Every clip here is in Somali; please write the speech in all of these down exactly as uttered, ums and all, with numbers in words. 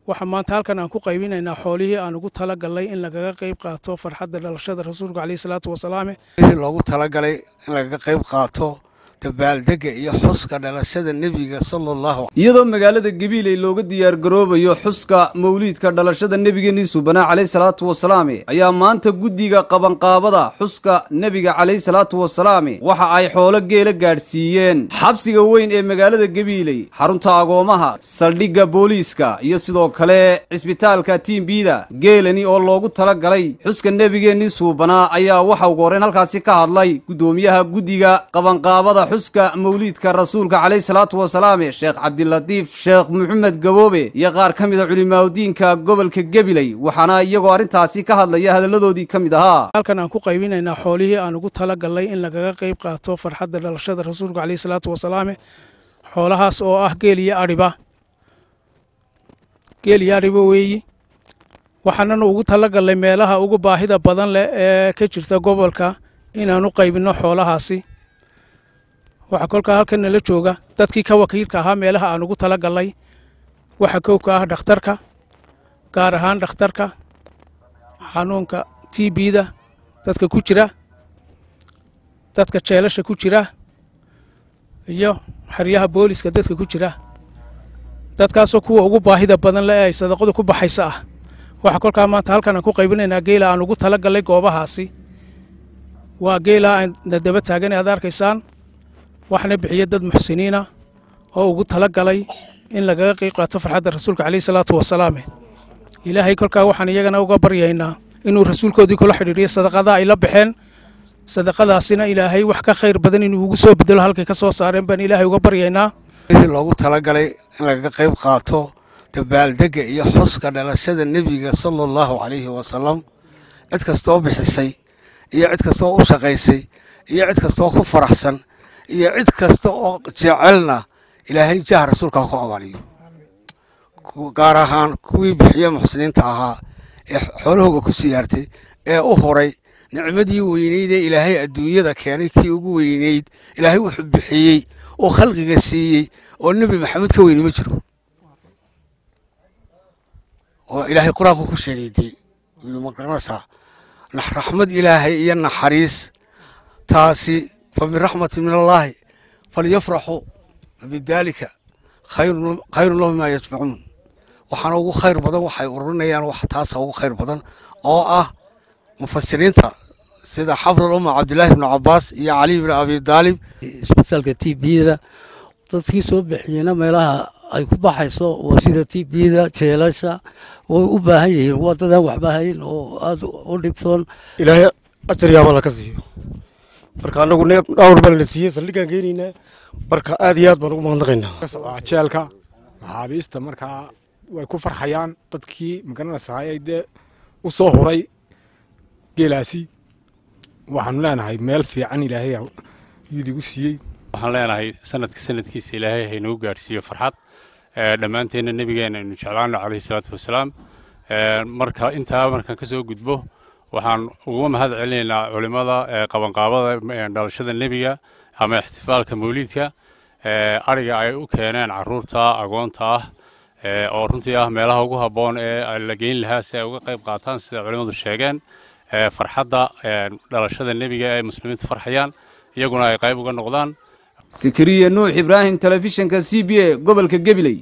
waxa maanta halkan aan ku qaybinaynaa xoolihii aan ugu tala galay in lagaga qayb qaato farxadda dhalashada rasuulka kaleey salaatu wasalaam ee loogu tala galay in lagaga qayb qaato dabaaldega iyo xuska dhalashada nabiga sallallahu iyadoo magaalada Gabiley looga diyaar garoobayo xuska mawlidka dhalashada nabigeena subhana kaleey salaatu wasalaam ayaa maanta gudiga qaban qaabada xuska nabiga kaleey salaatu wasalaam waxa ay xoolo geela gaarsiiyeen xabsiga weyn ee magaalada Gabiley xarunta agoomaha saldhiga booliiska iyo sidoo kale isbitaalka Timbida geelani oo loogu tala galay xuska nabigeena subhana ayaa waxa ugu horeen halkaasi ka hadlay gudoomiyaha gudiga qaban qaabada xuska mawlidka rasuulka kaleey salaatu wasalaam Sheekh Cabdilatiif Sheekh Maxamed Gaboobe iyo qaar kamid ah culimaadiinka gobolka Gabiley waxaana iyagoo arintaasi ka hadlaya hadaladoodii kamid ahaa halkan aan ku qaybinaynaa xoolihii aan ugu tala galay in lagaga qayb qaato farxadda dhalashada rasuulka kaleey salaatu wasalaam xoolahaas oo ah geel iyo ariba geel iyo ariba weeyi waxaana ugu tala galay meelaha ugu baahida badan leh ee ka jirta gobolka inaan u qaybino xoolahaasi waxa kolka halkan la jooga dadkii ka wakiilka ahaa meelaha aan ugu tala galay waxa koow ah dhakhtarka gaar ahaan dhakhtarka xanuunka T B-da dadka ku jira dadka jeelasha ku jira iyo xariyaha booliska dadka ku jira dadkaas oo kuwa ugu baahida badan leh ay sadaqadu ku baxaysa ah waxa kolka maanta halkan aan ku qaybinaynaa geela aan ugu tala galay goobahaasi waa geela aan daba taagan aad arkaysaan waxna bixiye dad muxsiniina oo ugu tala galay in lagaga qayb qaato farxadda rasuulka kaleey salaatu wasalaam ilaahay kolka waxaan iyagana uga baryaynaa inuu rasuulkoodii kula xiriiriyo sadaqada ay la baxeen sadaqadaasina ilaahay wax ka khayr badan inuu ugu soo bedelo halkay ka soo saareen baan ilaahay uga baryaynaa ee loogu tala galay in lagaga qayb qaato dabaaldega iyo xuska dhalashada nabiga sallallahu alayhi wasallam cid kastoo bixisay iyo cid kastoo u shaqaysay iyo cid kastoo ku faraxsan iyo cid kasta oo jecelna ilaahay jaah rasuulka ku abaaliyo gaar ahaan kuwii bixiye muxsiniinta ahaa ee xoolahooda ku siyaartay ee u horay nicmadii weyneyd ee ilaahay adduunyada keenay tii ugu weyneyd ilaahay wuxuu bixiyey oo khalqiga siiyey oo nabi maxamed ka weyn ma jiro oo ilaahay quraanka ku sheegay inuu maqnasa raxmad ilaahay iyo naxariis taasi فبرحمة من الله فليفرحوا بذلك خير خير لهم ما يجمعون وحنا خير بدن waxay ururinayaan wax taas ugu khayr badan oo ah mufasiriinta sida xafrul umma Abdullah ibn Abbas iyo Ali ibn Abi Talib isbitaalka T B-da dadkii soo bixiyana meelaha ay ku baxayso waa sida T B-da jeelasha oo u baahan yihiin wadada wax baahayn oo aad u dhibtoon ilaahay ajar yaaba la ka siiyo marka anagu dhawr bal la siiyay saldhigan geynina marka aad iyo aad baan ugu mahadnaqaynaa jeelka maxaabiista marka way ku farxayaan dadkii magaranaysaa de u soo horay geelaasi waxaan leenahay meel fiican ilaahay yidigu siiyay waxaan leenahay sanadka sanadkiisa ilaahay hay noo gaarsiiyo farxad ee dhamaanteena nabigeena inuu jeclaano kaleey salaatu wasalaam ee marka inta markan ka soo gudbo waxaan ugu mahad celinaynaa culimada qaban qaabada dhalashada nabiga ama ihtifaalka mawlidka ee ariga ay u keeneen caruurta agoonta ah ee oo runtii ah meelaha ugu haboon ee la geyn lahaa si ay uga qayb qaataan sida culimadu sheegeen ee farxadda dhalashada nabiga ee muslimiintu farxayaan iyaguna ay qayb uga noqdaan Sikriye Nuux Ibrahim telefishinka C B A gobolka Gabiley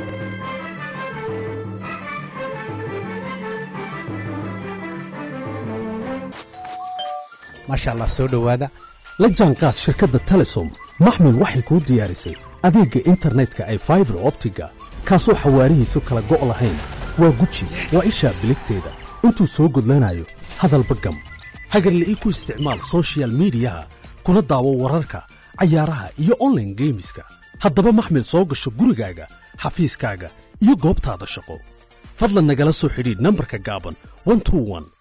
ما شاء الله سو دhowaada la jaanqaad shirkadda Telesom maxmil waxay ku diyaarisay adeega internetka ay fiber optiga kaasoo xawaarihiisu kala go' lahayn waa guji waa isha biligteeda intuu soo gudlanayo hadalba gam hagarle ii ku isticmaal social media kuna daawo wararka cayaaraha iyo online gameska haddaba maxmil soo gasho gurigaaga xafiiskaaga iyo goobtaada shaqo fadlan nagala soo xidhiidh nambarka gaaban one two one